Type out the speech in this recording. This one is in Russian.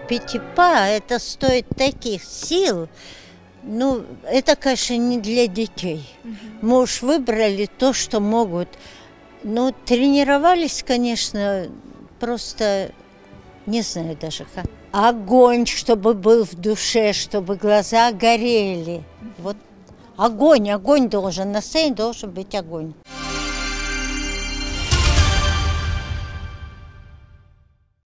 Пятипа, это стоит таких сил. Ну, это, конечно, не для детей. Мы уж выбрали то, что могут. Ну, тренировались, конечно, просто не знаю даже как. Огонь, чтобы был в душе, чтобы глаза горели. Вот огонь должен, на сцене должен быть огонь.